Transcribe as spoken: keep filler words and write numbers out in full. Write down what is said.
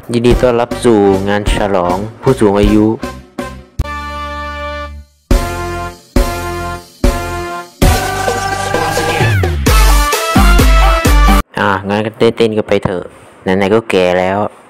ยินดีต้อนรับสู่งานฉลองผู้สูงอายุอ่ะงั้นก็เต้นๆกันไปเถอะไหนๆก็แก่แล้ว